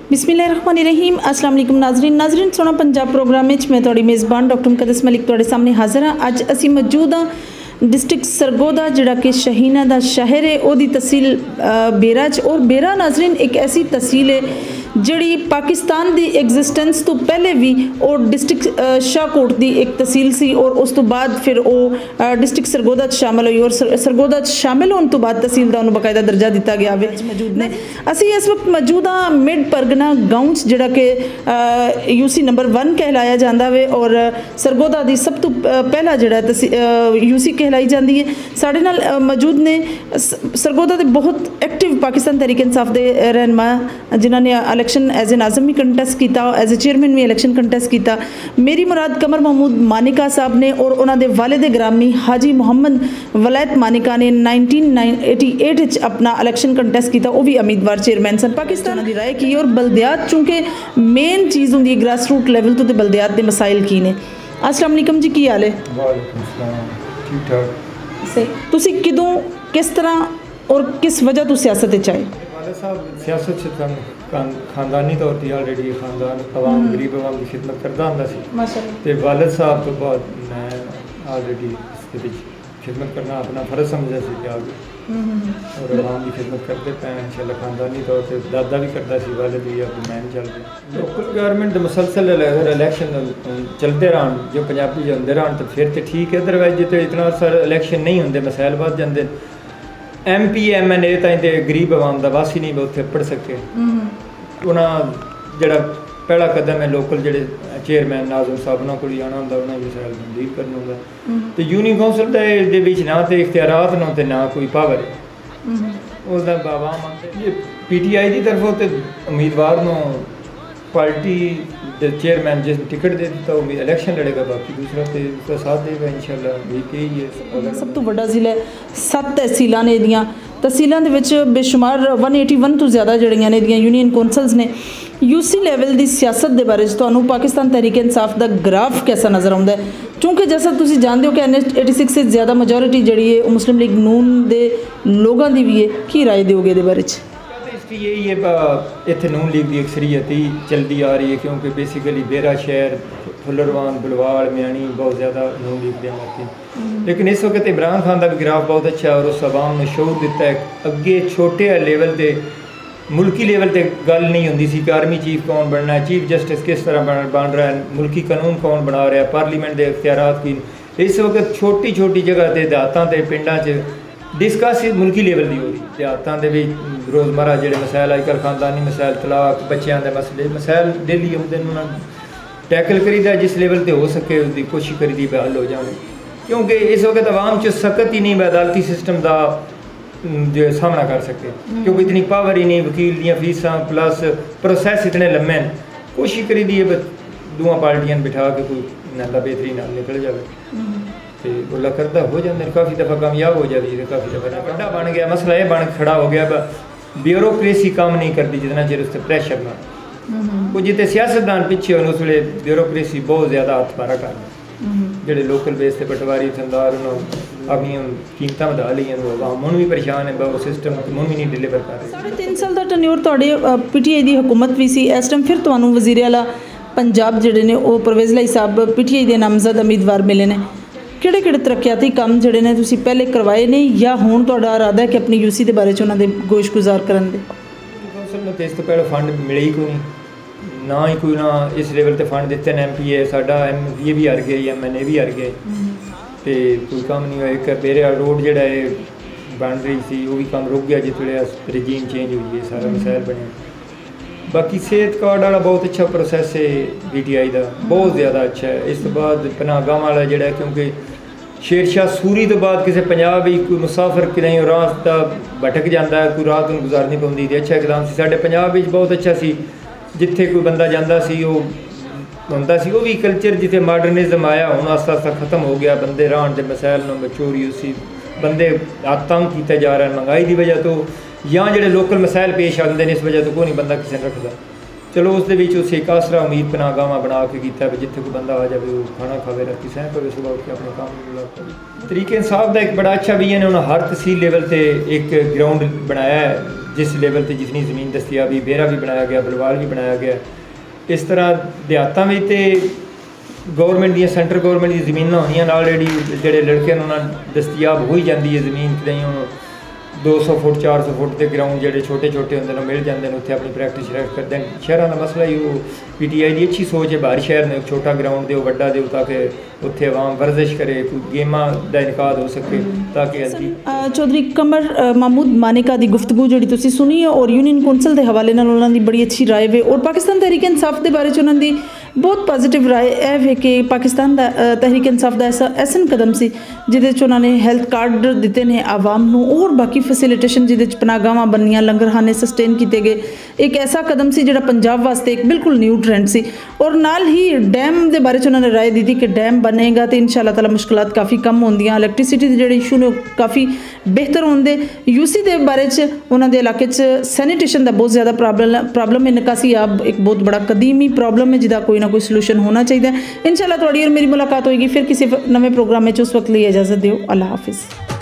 बिस्मिल्लाहिर्रहमानिर्रहीम अस्सलाम वालेकुम नाजरीन सोना पंजाब प्रोग्राम में मैं थोड़ी मेज़बान डॉक्टर मुकद्दस मलिक थोड़े सामने हाजिर हाँ। अज असी मौजूद हाँ डिस्ट्रिक्ट सरगोदा जिहड़ा कि शहीना दा शहर है ओदी तहसील बेरा च। और बेरा नाजरीन एक ऐसी तहसील है जिहड़ी पाकिस्तान दी एग्जिस्टेंस तो पहले भी और डिस्ट्रिक्ट शाहकोट दी एक तहसील सी और उस तो बाद फिर वो डिस्ट्रिक्ट सरगोदा शामिल हुई और सरगोदा शामिल होने तो बाद तहसील का उन्होंने बाकायदा दर्जा दिता गया वे मौजूद ने। असी इस वक्त मौजूद हाँ मिड परगना गाँव जिहड़ा कि यूसी नंबर 1 कहलाया जाता है और सरगोदा दी सब तो पहला जिहड़ा यूसी कहलाई जाती है। साढ़े नाल मौजूद ने सरगोदा के बहुत एक्टिव पाकिस्तान तहरीक इंसाफ के रहनुमा जिन्होंने इलेक्शन एज ए नाज़म भी कंटेस्ट किया, एज ए चेयरमैन भी इलेक्शन कंटेस्ट किया। मेरी मुराद कमर महमूद मानिका साहब ने और उन्होंने वालिद ग्रामी हाजी मुहम्मद वलायत मानिका ने 1988 अपना इलेक्शन कंटेस्ट किया, वो भी उम्मीदवार चेयरमैन सन। पाकिस्तान की राय की और बल्दियात चूँकि मेन चीज़ होंगी ग्रास रूट लैवल तो बल्दियात के मसाइल की ने। अस्सलाम वालेकुम जी, की हाल है? ठीक ठाक सही। तुसी किदों किस तरह और किस वजह तो सियासत चाहे? वाले साहब सियासत से खानदानी तौर पर ऑलरेडी खानदान अवाम गरीब अवाम की खिदमत करता होंदा सी ते वालिद साहब तो बाद मैं ऑलरेडी इसके विच खिदमत करना अपना फर्ज समझा सी कि आगे और अवाम की खिदमत करते पे इंशाल्लाह खानदानी तौर पर दादा भी करता सी वालिद भी अब मैं चल रही लोकल गवर्नमेंट मुसलसल इलेक्शन चलते रहन जो पंजाबी जो अंदर रहन तो फिर तो ठीक है, अदरवाइज जो इतना सारा इलेक्शन नहीं होंगे मसाइल बढ़ जाते। MP MNA ताईं ते गरीब आवाम का बस ही नहीं उत्थे पढ़ सके। उन्होंने जड़ा पहला कदम है लोकल जड़े चेयरमैन नाज़म साहब उन्होंने को आना होंगे उन्होंने मसाइल तंदीर करना होंगे तो यूनियन कौंसल के ना तो इख्तियारात न तो ना कोई पावर है उसका आवाम ये PTI की तरफों तो उम्मीदवार को पार्टी चेयरमैन जिस टिकट दे दिता वो इलेक्शन लड़ेगा, बाकी दूसरा तो उसका साथ देगा इंशाल्लाह भी यही है। सब तो बड़ा जिला है 7 तहसीलों ने दियाँ तहसीलों के बेशुमार 181 तो ज़्यादा जड़ियाँ ने दियाँ यूनियन कौंसल्स ने। यूसी लैवल की सियासत के बारे में पाकिस्तान तहरीक इंसाफ का ग्राफ कैसा नज़र आता है? क्योंकि जैसा तुम जानते हो कि NH86 से ज़्यादा मेजोरिटी जी है मुस्लिम लीग नून के लोगों की भी है, की राय दोगे ये बारे? इसकी यही है इतने नून लीग की अक्सरियत ही चलती आ रही है क्योंकि बेसिकली बेरा शहर फुलरवान बुलवाड़ म्याणी बहुत ज़्यादा नून लीग के आती। लेकिन इस वक्त इमरान खान का भी ग्राफ बहुत अच्छा है और उस आवाम ने शोर दिता है अगे छोटे लेवल पर मुल्की लेवल पर गल नहीं होंगी सी कि आर्मी चीफ कौन बनना है, चीफ जस्टिस किस तरह बन रहा है, मुल्की कानून कौन बना रहा है, पार्लीमेंट के इख्तियारात की। इस वक्त छोटी छोटी जगह से देहातों के पिंडों डिस्कस मुल्की लेवल की हो रही देहातों के भी रोज़मर्रा जो मसाइल अजकल खानदानी मसाइल तलाक बच्चों के मसले मसाइल डेली आते उन्होंने टैकल करीदा जिस लेवल पर हो सके उसकी कोशिश करी हल हो जाए क्योंकि इस वक्त आवाम च सख्त ही नहीं अदालती सिस्टम का जो सामना कर सके क्योंकि इतनी पावर ही नहीं, वकील दियाँ फीसां प्लस प्रोसैस इतने लम्बे हैं। कोशिश करी दी है दुआ पार्टियां बिठा के कोई नाला बेहतरीन नाल निकल जाए तो बोला करता हो जाते काफ़ी दफ़ा कामयाब हो जाती है, काफ़ी दफ़ा बड़ा बन गया मसला ये बन खड़ा हो गया ब्यूरोक्रेसी काम नहीं करती जितना चिर उस प्रेशर ना वो जितने सियासतदान पिछे होने उस वे ब्यूरोक्रेसी बहुत ज़्यादा हथ मारा कर जोड़े लोकल बेस से पटवारी थंदार अपनी कीमत बढ़ा ली हम भी परेशान है वो सिस्टम हम भी नहीं डिलीवर कर रहे। 3.5 साल का टन्योर थोड़े PTI की हुकूमत भी सी इस टाइम फिर तो वजीर आला पंजाब जोड़े ने वो परवेज़ लाई साहब PTI के नामजद उम्मीदवार मिले ने किहड़े किहड़े तरक्याती काम जोड़े ने तुसीं पहले करवाए ने या हुण तुहाडा इरादा है कि अपनी यूसी के बारे च उन्हां दे गोश गुजार करन दे? कौंसल ने इस तो पहले फंड मिले ही कोई ना ही कोई ना इस लेवल पर फंड दिते ने MPA साडा MPA भी हार गए MNA भी हार गए तो कोई काम नहीं हुआ। एक बेरा रोड जोड़ा है बन रही थी वो भी काम रुक गया जिसले रजीम चेंज हुई है सारा मसाइल बने। बाकी सेहत कार्ड वाला बहुत अच्छा प्रोसैस है PTI का बहुत ज़्यादा अच्छा है। इस तो बाद पनाहगाह वाला जोड़ा क्योंकि शेरशाह सूरी तो बाद किसी पंजाब ही कोई मुसाफिर कि नहीं रास्ता भटक जाता है कोई रात उन्हें गुजारनी पौंदी थी। अच्छा इकदाम से साढ़े पंजाब बहुत अच्छा सी जिथे कोई बंदा जाता सी वो होंदा सी वो भी कल्चर जिथे मॉडर्निज्म आया हूँ आस्ता आस्ता खत्म हो गया। बंदे रहन के मसाइल न चोरी उसी बंदे तंग किया जा रहा है महंगाई की वजह तो या जो लोकल मसाइल पेश आते हैं इस वजह तो कोई नहीं बंदा किसी ने रखता। चलो उस एक आसरा उम्मीद पनाहगाह बना के किया जिथे कोई बंदा आ जाए वो खाना खावे राती सह पवे सुबह उठ के अपने काम तरीके इंसाफ का एक बड़ा अच्छा विजन है। उन्होंने हर तहसील लेवल पर एक ग्राउंड बनाया है जिस लेवल पर जितनी ज़मीन दस्तियाबी बेरा भी बनाया गया, बलवाल भी बनाया गया। इस तरह देहातां में तो गौरमेंट दी सेंटर गौरमेंट की जमीन होनियां ऑलरेडी जोड़े लड़के उन्होंने दस्तियाब हो ही जाती है जमीन नहीं हूँ 200 फुट 400 फुट के ग्राउंड जोड़े छोटे छोटे होंगे मिल जाते हैं उत्थे अपनी प्रैक्टिस करते हैं। शहरों का मसला ही वो PTI की अच्छी सोच है बाहर शहर में छोटा ग्राउंड दो वड्डा दो ताकि उत्थे आवाम वर्जिश करे कोई गेमां का इनकाद हो सके ताकि चौधरी कमर महमूद मानेका की गुफ्तगू जी तुसीं सुनी है और यूनियन कौंसल के हवाले नाल उन्हां दी बड़ी अच्छी राय है और पाकिस्तान तहरीक इंसाफ के बारे उन्हां दी बहुत पॉजिटिव राय है कि पाकिस्तान का तहरीक इंसाफ का ऐसा ऐसा कदम से जिहदे उन्होंने हैल्थ कार्ड दिते ने आवाम नूं और बाकी फैसिलिटेशन जिहदे पनाहगाहां बनियां लंगरखाने सस्टेन किए गए एक ऐसा कदम से जिहड़ा पंजाब वास्ते एक बिल्कुल न्यू ट्रेंड से और नाल ही डैम के बारे उन्होंने राय दी थी कि डैम बनेगा तो इंशाअल्लाह ताला मुश्किलात काफ़ी कम होंदियां इलैक्ट्रिसिटी के जोड़े इशू ने काफ़ी बेहतर होंगे। UC के बारे उन्होंने इलाके सैनीटेशन का बहुत ज़्यादा प्रॉब्लम है निकासी अब एक बहुत बड़ा कदीमी प्रॉब्लम है जिसका कोई ना कोई सलूशन होना चाहिए। इंशाअल्लाह थोड़ी और मेरी मुलाकात होगी फिर किसी नवे प्रोग्राम में उस वक्त लिए इजाज़त दो। अल्लाह हाफिज़।